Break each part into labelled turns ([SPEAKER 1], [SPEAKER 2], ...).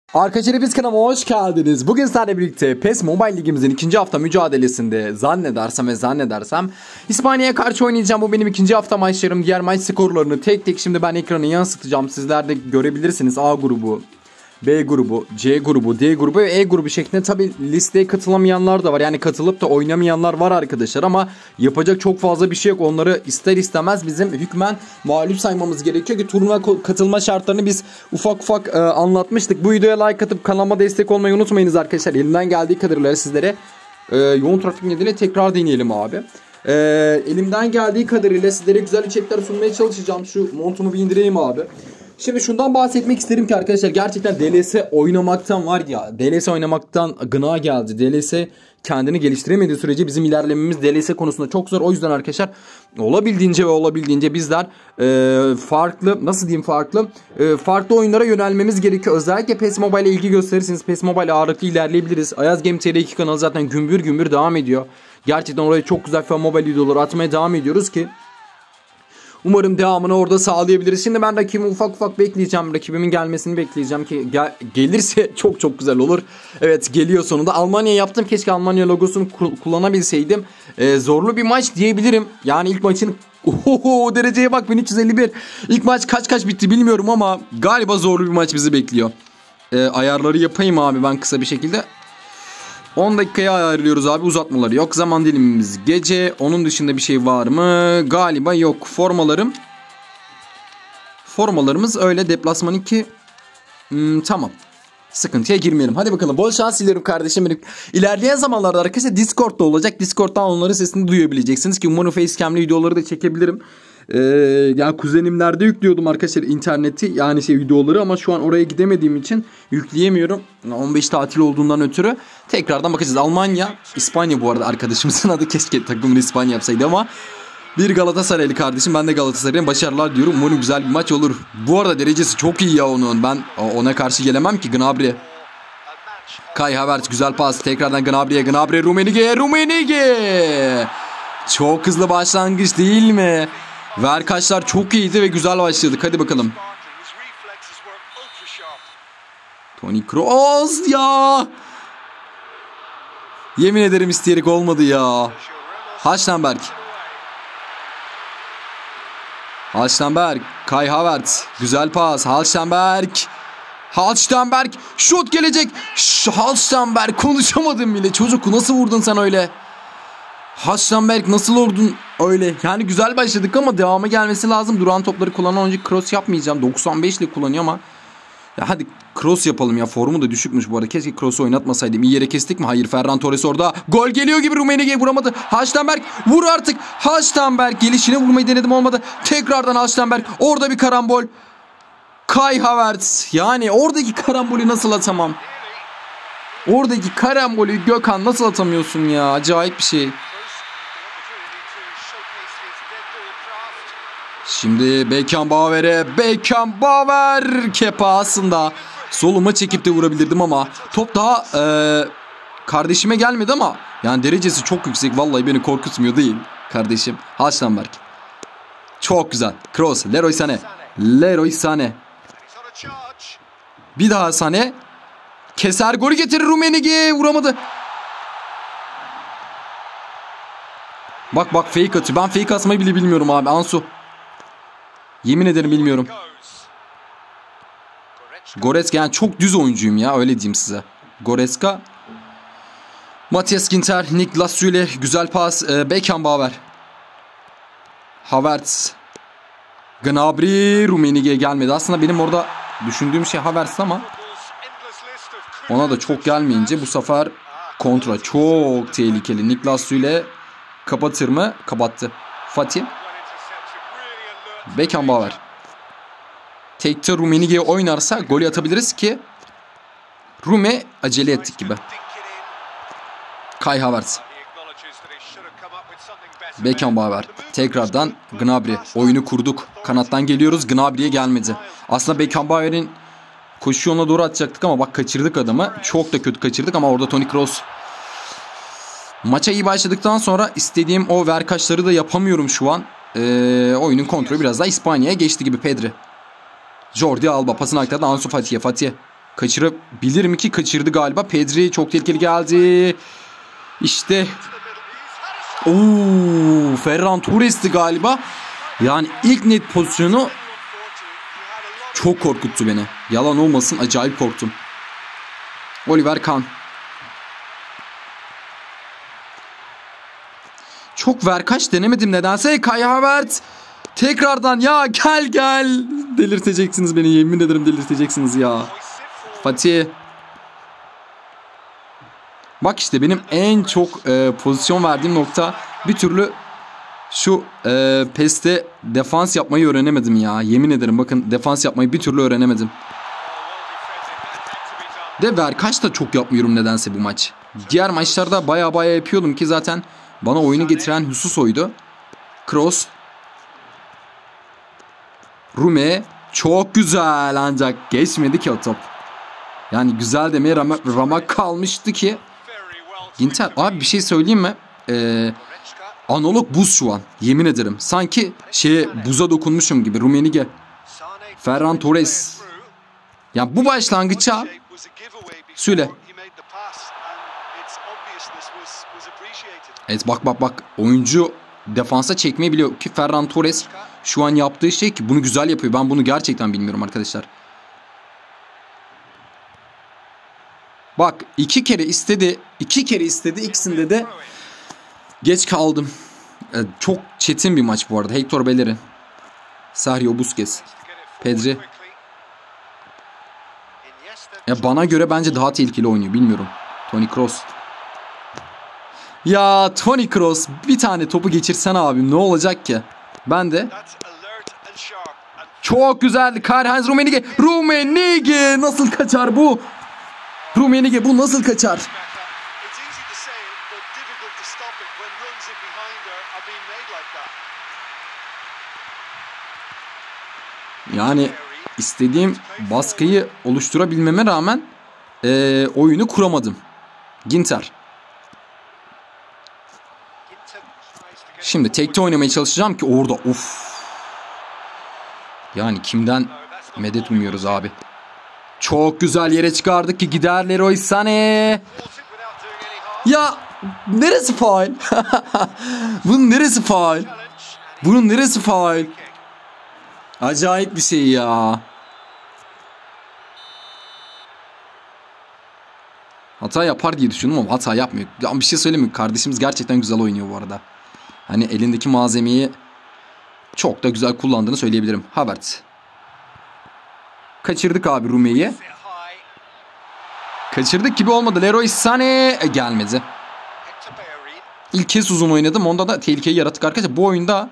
[SPEAKER 1] Arkadaşlar hepiniz kanalıma hoş geldiniz. Bugün sizlerle birlikte PES Mobile Ligimizin ikinci hafta mücadelesinde zannedersem İspanya'ya karşı oynayacağım. Bu benim ikinci hafta maçlarım. Diğer maç skorlarını tek tek şimdi ben ekranı yansıtacağım. Sizler de görebilirsiniz. A grubu, B grubu, C grubu, D grubu ve E grubu şeklinde. Tabi listeye katılamayanlar da var. Yani katılıp da oynamayanlar var arkadaşlar ama yapacak çok fazla bir şey yok. Onları ister istemez bizim hükmen mağlup saymamız gerekiyor ki turnuva katılma şartlarını biz ufak anlatmıştık. Bu videoya like atıp kanalıma destek olmayı unutmayınız arkadaşlar. Elimden geldiği kadarıyla sizlere yoğun trafik nedeniyle tekrar deneyelim abi. Elimden geldiği kadarıyla sizlere güzel içerikler sunmaya çalışacağım. Şu montumu bir indireyim abi. Şimdi şundan bahsetmek isterim ki arkadaşlar gerçekten DLS oynamaktan var ya, DLS oynamaktan gına geldi. DLS kendini geliştiremediği sürece bizim ilerlememiz DLS konusunda çok zor. O yüzden arkadaşlar olabildiğince bizler farklı oyunlara yönelmemiz gerekiyor. Özellikle PES Mobile'e ilgi gösterirseniz PES Mobile ağırlıklı ilerleyebiliriz. Ayaz Game TR2 kanalı zaten gümbür devam ediyor. Gerçekten oraya çok güzel FIFA Mobile videoları atmaya devam ediyoruz ki umarım devamını orada sağlayabiliriz. Şimdi ben rakibimi ufak bekleyeceğim. Rakibimin gelmesini bekleyeceğim ki gelirse çok güzel olur. Evet, geliyor sonunda. Almanya yaptım. Keşke Almanya logosunu kullanabilseydim. Zorlu bir maç diyebilirim. Yani ilk maçın dereceye bak, 1351. İlk maç kaç bitti bilmiyorum ama galiba zorlu bir maç bizi bekliyor. Ayarları yapayım abi ben kısa bir şekilde. 10 dakikaya ayarlıyoruz abi, uzatmaları yok. Zaman dilimimiz gece. Onun dışında bir şey var mı? Galiba yok. Formalarımız öyle. Deplasman 2. Tamam. Sıkıntıya girmeyelim. Hadi bakalım. Bol şans diliyorum kardeşim. İlerleyen zamanlarda arkadaşlar Discord'da olacak. Discord'dan onların sesini duyabileceksiniz ki umarım facecam'li videoları da çekebilirim. Yani kuzenimlerde yüklüyordum arkadaşlar interneti, yani videoları, ama şu an oraya gidemediğim için yükleyemiyorum. 15 tatil olduğundan ötürü tekrardan bakacağız. Almanya, İspanya bu arada arkadaşımızın adı, keşke takımını İspanya yapsaydı ama bir Galatasaraylı kardeşim, ben de Galatasaray'ın, başarılar diyorum. Umarım güzel bir maç olur. Bu arada derecesi çok iyi ya onun. Ben ona karşı gelemem ki. Gnabry, Kai Havertz, güzel pas tekrardan Gnabry, Rummenigge. Çok hızlı başlangıç değil mi? Verkaçlar çok iyiydi ve güzel başladık. Hadi bakalım. Toni Kroos ya. Yemin ederim isteyerek olmadı ya. Halstenberg, Kai Havertz. Güzel pas. Halstenberg. Şut gelecek. Halstenberg, konuşamadım bile. Çocuk, nasıl vurdun sen öyle? Halstenberg, nasıl vurdun öyle? Yani güzel başladık ama devamı gelmesi lazım. Duran topları kullanan oyuncu cross yapmayacağım. 95 ile kullanıyor ama ya hadi cross yapalım ya. Formu da düşükmüş bu arada. Keşke cross'u oynatmasaydım. İyi yere kestik mi? Hayır. Ferran Torres orada. Gol geliyor gibi. Rummenigge vuramadı. Halstenberg, vur artık. Halstenberg gelişine vurmayı denedim, olmadı. Tekrardan Halstenberg. Orada bir karambol. Kai Havertz. Yani oradaki karambolü nasıl atamam? Oradaki karambolü Gökhan nasıl atamıyorsun ya? Acayip bir şey. Şimdi Beckenbauer Kepa, aslında soluma çekip de vurabilirdim ama top daha kardeşime gelmedi ama yani derecesi çok yüksek, vallahi beni korkutmuyor değil kardeşim. Halstenberg, çok güzel cross, Leroy Sané, bir daha Sané keser, golü getirir. Rummenigge vuramadı. Bak fake atıyor. Ben fake atmayı bile bilmiyorum abi. Ansu, yemin ederim bilmiyorum. Goretzka, yani çok düz oyuncuyum ya, öyle diyeyim size. Goretzka, Matthias Ginter, Niklas Süle, güzel pas. Beckenbauer, Havertz, Gnabry, Rummenigge gelmedi. Aslında benim orada düşündüğüm şey Havertz ama ona da çok gelmeyince bu sefer kontra çok tehlikeli. Niklas Süle kapatır mı? Kapattı. Fatih, Beckenbauer. Tekte Rummenigge'ye oynarsa golü atabiliriz ki Rume acele ettik gibi. Kai Havertz, Beckenbauer, tekrardan Gnabry. Oyunu kurduk. Kanattan geliyoruz. Gnabry'ye gelmedi. Aslında Beckenbauer'in koşu yoluna doğru atacaktık ama bak kaçırdık adamı. Çok da kötü kaçırdık ama orada Toni Kroos. Maça iyi başladıktan sonra istediğim o verkaçları da yapamıyorum şu an. Oyunun kontrolü biraz daha İspanya'ya geçti gibi. Pedri, Jordi Alba pasını aktardı Ansu Fati'ye. Kaçırabilir mi ki? Kaçırdı galiba. Pedri çok tehlikeli geldi. İşte. Ferran Torres'ti galiba. Yani ilk net pozisyonu çok korkuttu beni. Yalan olmasın, acayip korktum. Oliver Kahn. Çok verkaç denemedim nedense. Kai Havertz. Tekrardan ya gel. Delirteceksiniz beni, yemin ederim delirteceksiniz ya. Fatih. Bak işte benim en çok pozisyon verdiğim nokta, bir türlü şu PES'te defans yapmayı öğrenemedim ya. Yemin ederim bakın, defans yapmayı bir türlü öğrenemedim. De verkaç da çok yapmıyorum nedense bu maç. Diğer maçlarda baya yapıyordum ki zaten bana oyunu getiren husus oydu. Kroos. Rume çok güzel, ancak geçmedi ki o top. Yani güzel demeye ramak kalmıştı ki. Ginter, abi bir şey söyleyeyim mi? Analog buz şu an. Yemin ederim. Sanki buza dokunmuşum gibi. Rummenigge. Ferran Torres. Ya bu başlangıça söyle. Evet bak. Oyuncu defansa çekmeyi biliyor ki Ferran Torres şu an yaptığı şey ki bunu güzel yapıyor. Ben bunu gerçekten bilmiyorum arkadaşlar. Bak 2 kere istedi. İkisinde de geç kaldım. Çok çetin bir maç bu arada. Hector Bellerin. Sergio Busquets. Pedri. Ya bana göre bence daha tehlikeli oynuyor. Bilmiyorum. Toni Kroos. Ya Toni Kroos, bir tane topu geçirsen abim ne olacak ki? Ben de. Çok güzeldi. Karl-Heinz Rummenigge. Rummenigge nasıl kaçar bu? Rummenigge bu nasıl kaçar? Yani istediğim baskıyı oluşturabilmeme rağmen oyunu kuramadım. Ginter. Şimdi tekte oynamaya çalışacağım ki orada Yani kimden medet umuyoruz abi. Çok güzel yere çıkardık ki gider Leroy Sané. Ya neresi faul? Bunun neresi faul? Acayip bir şey ya. Hata yapar diye düşündüm ama hata yapmıyor. Ya bir şey söyleyeyim mi? Kardeşimiz gerçekten güzel oynuyor bu arada. Hani elindeki malzemeyi çok da güzel kullandığını söyleyebilirim. Havertz. Kaçırdık abi Rume'yi. Kaçırdık gibi olmadı. Leroy Sané gelmedi. İlk kez uzun oynadım. Onda da tehlikeyi yarattık arkadaşlar. Bu oyunda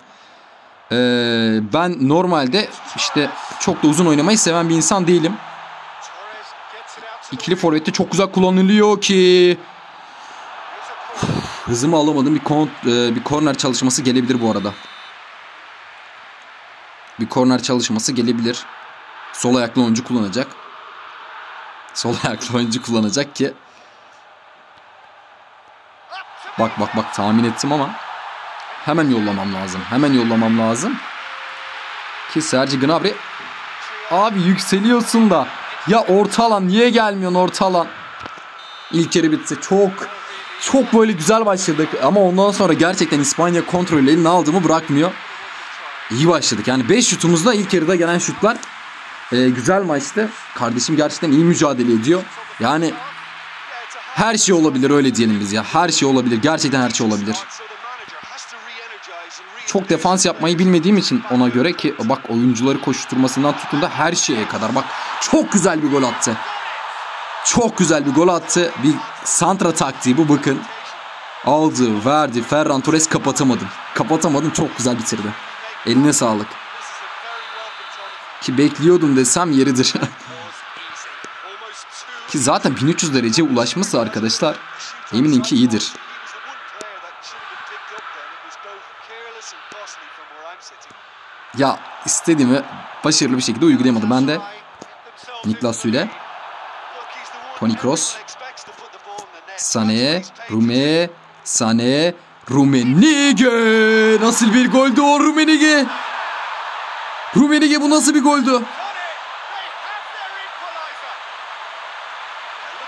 [SPEAKER 1] ben normalde işte çok da uzun oynamayı seven bir insan değilim. İkili forvette çok güzel kullanılıyor ki. Hızımı alamadım. Bir korner çalışması gelebilir bu arada. Bir korner çalışması gelebilir. Sol ayaklı oyuncu kullanacak ki. Bak tahmin ettim ama hemen yollamam lazım. Ki Serge Gnabry. Abi yükseliyorsun da. Ya orta alan niye gelmiyorsun, orta alan? İlk yarı bitti. Çok böyle güzel başladık ama ondan sonra gerçekten İspanya kontrolü eline aldığımı bırakmıyor. İyi başladık. Yani 5 şutumuzda ilk yarıda gelen şutlar güzel maçtı. Kardeşim gerçekten iyi mücadele ediyor. Yani her şey olabilir, öyle diyelim biz ya. Her şey olabilir. Gerçekten her şey olabilir. Çok defans yapmayı bilmediğim için ona göre ki bak oyuncuları koşturmasından tutun da her şeye kadar. Bak çok güzel bir gol attı. Bir santra taktiği bu, bakın. Aldı, verdi. Ferran Torres kapatamadım. Çok güzel bitirdi. Eline sağlık. Ki bekliyordum desem yeridir. Ki zaten 1300 dereceye ulaşması arkadaşlar eminim ki iyidir. Ya istediğimi başarılı bir şekilde uygulayamadı. Ben de Niklas Süle, Toni Kroos, Sané, Rummenigge. Nasıl bir goldü o Rummenigge? Bu nasıl bir goldü?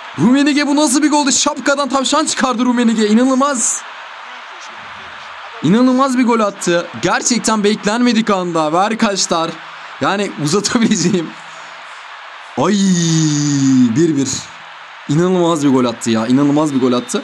[SPEAKER 1] Rummenigge, bu nasıl bir goldü? Şapkadan tavşan çıkardı Rummenigge. İnanılmaz. İnanılmaz bir gol attı. Gerçekten beklenmedik anda. Ver kaçlar. Yani uzatabileceğim. Ay, 1-1. İnanılmaz bir gol attı ya. İnanılmaz bir gol attı.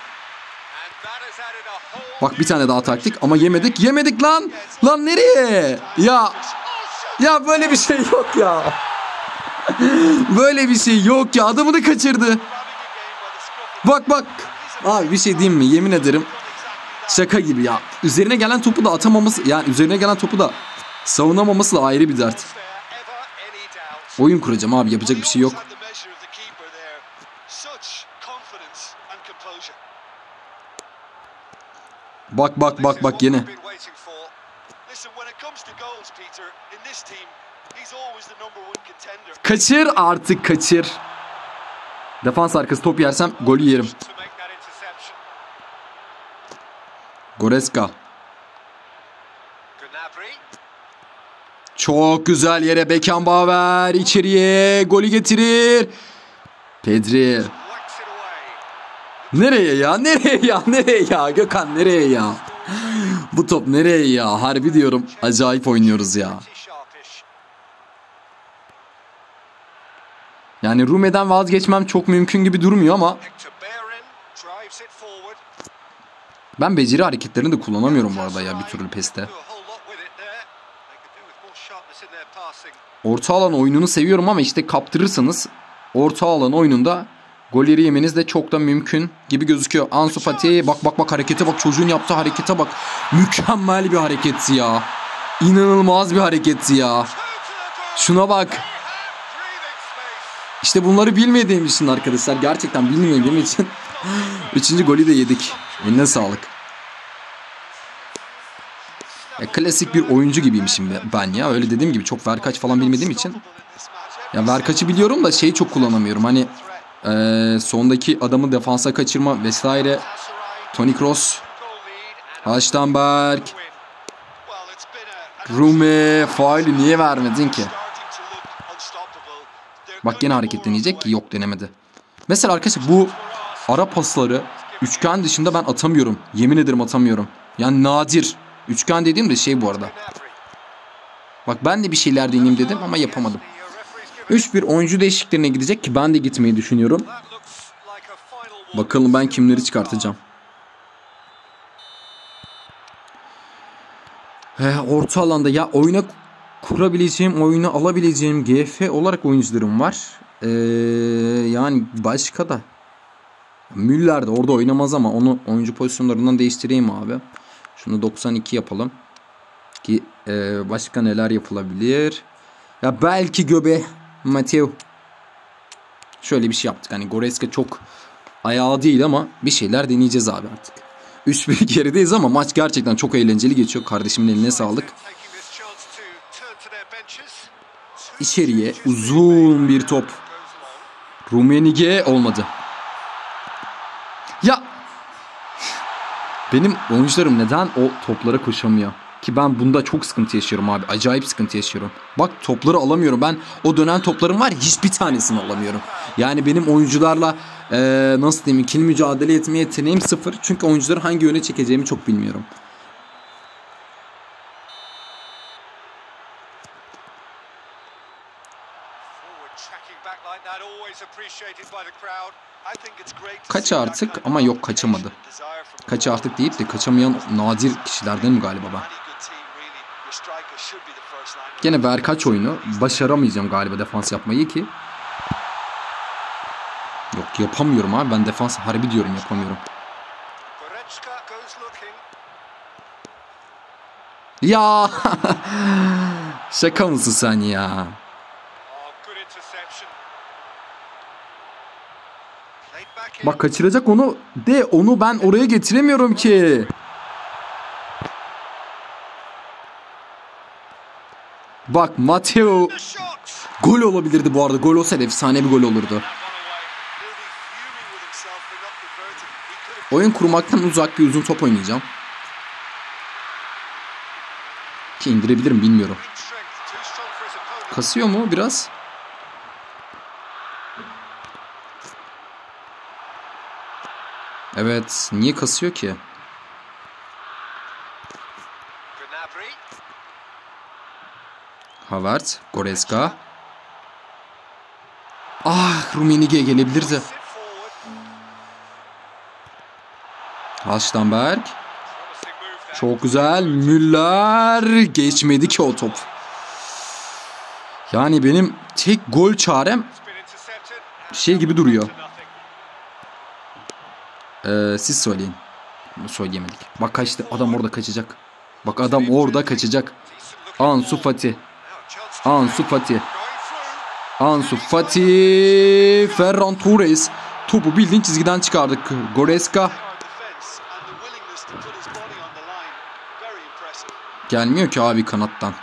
[SPEAKER 1] Bak bir tane daha taktik ama yemedik. Yemedik lan. Lan nereye? Ya böyle bir şey yok ya. Böyle bir şey yok ya. Adamı da kaçırdı. Bak. Abi bir şey diyeyim mi? Yemin ederim. Şaka gibi ya. Üzerine gelen topu da atamaması, yani üzerine gelen topu da savunamaması da ayrı bir dert. Oyun kuracağım abi, yapacak bir şey yok. Bak yine. Kaçır artık, kaçır. Defans arkası top yersem golü yerim. Goretzka. Çok güzel yere Beckenbauer, içeriye golü getirir. Pedri. Nereye ya Gökhan, nereye ya? Bu top nereye ya? Harbi diyorum, acayip oynuyoruz ya. Yani Rume'den vazgeçmem çok mümkün gibi durmuyor ama ben beceri hareketlerini de kullanamıyorum bu arada ya bir türlü PES'te. Orta alan oyununu seviyorum ama işte kaptırırsanız orta alan oyununda golleri yemeniz de çok da mümkün gibi gözüküyor. Ansu Fati, bak harekete bak, çocuğun yaptığı harekete bak. Mükemmel bir hareketti ya. İnanılmaz bir hareketti ya. Şuna bak. İşte bunları bilmediğim için arkadaşlar, gerçekten bilmediğim için 3. golü de yedik. Eline sağlık. Ya, klasik bir oyuncu gibiyim şimdi ben ya. Öyle dediğim gibi çok verkaç falan bilmediğim için. Ya verkaçı biliyorum da şeyi çok kullanamıyorum. Hani sondaki adamı defansa kaçırma vesaire. Toni Kroos, Halstenberg, Rume, faulü niye vermedin ki? Bak yine hareket deneyecek ki yok, denemedi. Mesela arkadaşlar bu ara pasları üçgen dışında ben atamıyorum. Yemin ederim atamıyorum. Yani nadir. Üçgen dediğim de şey bu arada. Bak ben de bir şeyler deneyeyim dedim ama yapamadım. 3-1 oyuncu değişikliklerine gidecek ki ben de gitmeyi düşünüyorum. Bakalım ben kimleri çıkartacağım. Orta alanda ya oyuna kurabileceğim, oyunu alabileceğim GF olarak oyuncularım var. Yani başka da. Müller de orada oynamaz ama onu oyuncu pozisyonlarından değiştireyim abi. Şunu 92 yapalım. Ki başka neler yapılabilir? Ya belki Göbe, Mateo. Şöyle bir şey yaptık. Hani Goretzka çok ayağı değil ama bir şeyler deneyeceğiz abi artık. 3-1 gerideyiz ama maç gerçekten çok eğlenceli geçiyor. Kardeşimin eline sağlık. İçeriye uzun bir top. Rummenigge olmadı. Ya benim oyuncularım neden o toplara koşamıyor? Ki ben bunda çok sıkıntı yaşıyorum abi. Acayip sıkıntı yaşıyorum. Bak topları alamıyorum. Ben o dönen toplarım var ya, hiçbir tanesini alamıyorum. Yani benim oyuncularla nasıl diyeyim, ikili mücadele etme yeteneğim sıfır. Çünkü oyuncuları hangi yöne çekeceğimi çok bilmiyorum. Kaç artık ama yok, kaçamadı. Kaç artık deyip de kaçamayan nadir kişilerdenim galiba ben. Gene verkaç oyunu başaramayacağım galiba defans yapmayı ki. Yok yapamıyorum abi, ben defans harbi diyorum, yapamıyorum. Ya şaka mısın sen ya? Bak kaçıracak onu de, onu ben oraya getiremiyorum ki. Bak Mateo. Gol olabilirdi bu arada. Gol olsaydı efsane bir gol olurdu. Oyun kurmaktan uzak bir uzun top oynayacağım. Ki indirebilirim bilmiyorum. Kasıyor mu biraz? Evet, niye kasıyor ki? Havertz, Goretzka. Ah, Rummenigge gelebilirdi. Halstenberg. Çok güzel. Müller. Geçmedi ki o top. Yani benim tek gol çarem şey gibi duruyor. Siz söyleyin. Söyleyemedik. Bak kaçtı. Adam orada kaçacak. Bak adam orada kaçacak. Ansu Fati. Ansu Fati. Ansu Fati. Ferran Torres. Topu bildiğin çizgiden çıkardık. Goretzka. Gelmiyor ki abi kanattan.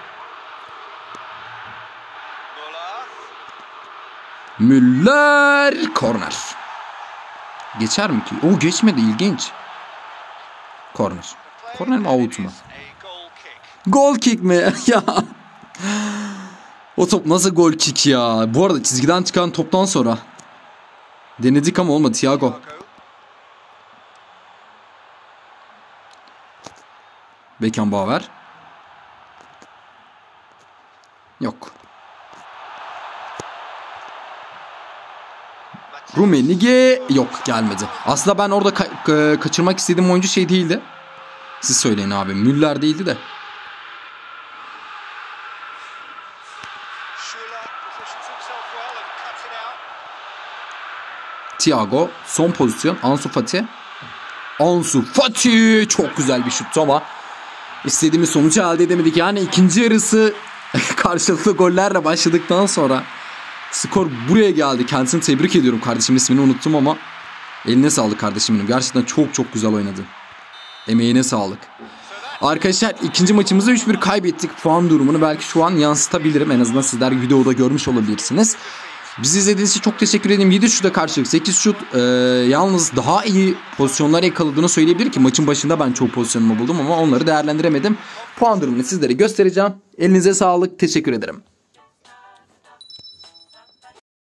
[SPEAKER 1] Müller. Korner. Geçer mi ki? O geçmedi, ilginç. Korner. Korner mi, out mu? Gol kick mi? Ya. O top nasıl gol kick ya? Bu arada çizgiden çıkan toptan sonra denedik ama olmadı. Thiago. Beckenbauer. Yok. Rummenigge yok, gelmedi. Aslında ben orada kaçırmak istediğim oyuncu şey değildi. Siz söyleyin abi. Müller değildi de. Thiago. Son pozisyon. Ansu Fati. Ansu Fati. Çok güzel bir şut ama istediğimiz sonucu elde edemedik. Yani ikinci yarısı karşılıklı gollerle başladıktan sonra skor buraya geldi. Kendisini tebrik ediyorum. Kardeşimin ismini unuttum ama eline sağlık kardeşim benim. Gerçekten çok çok güzel oynadın. Emeğine sağlık. Arkadaşlar ikinci maçımızda 3-1 kaybettik. Puan durumunu belki şu an yansıtabilirim. En azından sizler videoda görmüş olabilirsiniz. Bizi izlediğiniz için çok teşekkür ederim. 7 şuta karşılık 8 şut. Yalnız daha iyi pozisyonlar yakaladığını söyleyebilir ki maçın başında ben çok pozisyonumu buldum ama onları değerlendiremedim. Puan durumunu sizlere göstereceğim. Elinize sağlık. Teşekkür ederim.